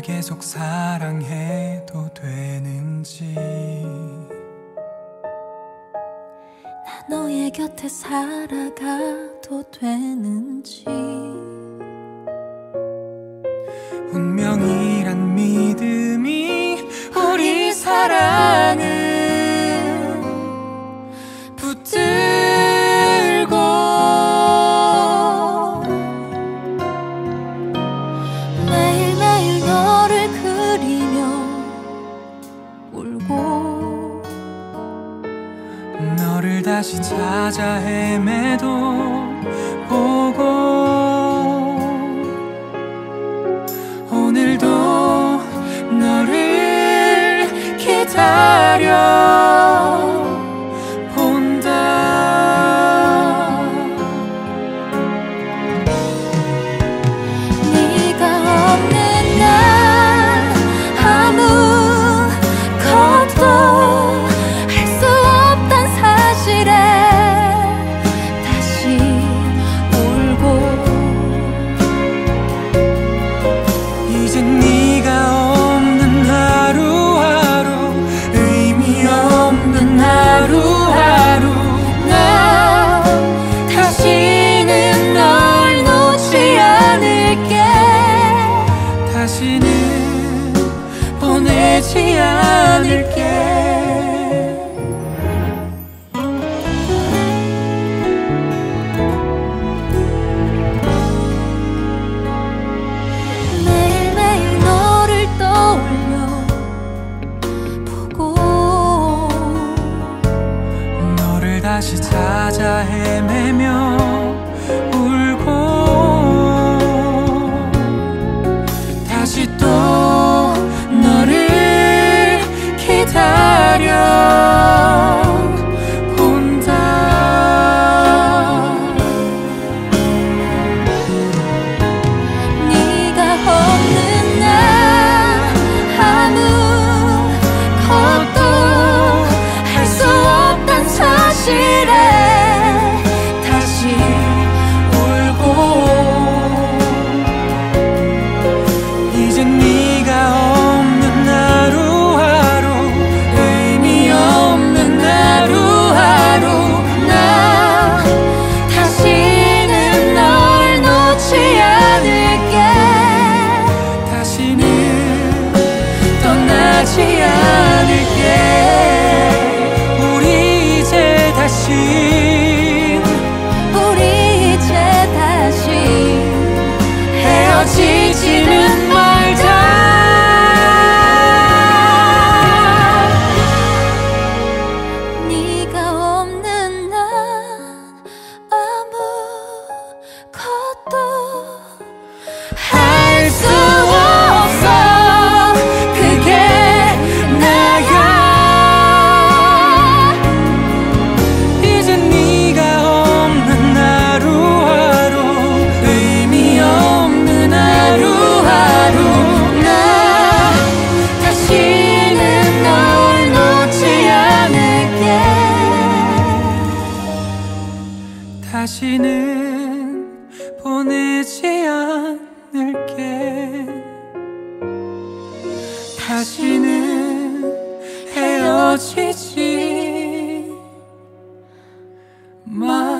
계속 사랑해도 되는지, 나 너의 곁에 살아가도 되는지. 운명이란 믿음이 우리 사랑을 붙들고 매일매일 너를 그리며 울고 너를 다시 찾아 헤매도 보고 오늘도 너를 기다려 본다. 네가 없는 날 아무것도 할 수 없단 사실에 다시 울고 이젠 네가 없는 하루하루, 의미 없는 하루하루, 나 다시는 널 놓지 않을게. 다시는 보내지 않을게. 매일매일 너를 떠올려 보고 너를 다시 찾아 헤매며 울고 다시 또 너를 기다려 본다. 네가 없는 날 아무것도 할 수 없단 사실에 다시 울고 이젠 네가 없는 하루하루, 의미 없는 하루하루, 나 다시는 널 놓지 않을게. 다시는 떠나지 않을게. 우리 이제 다시 헤어지지는 말자. 네가 없는 난 아무것도 할 수 없어. 그게 나야. 이젠 네가 없는 하루하루, 의미 없는 하루하루, 나 다시는 널 놓지 않을게. 다시는 보내지 않을게. 다시는 헤어지지 마.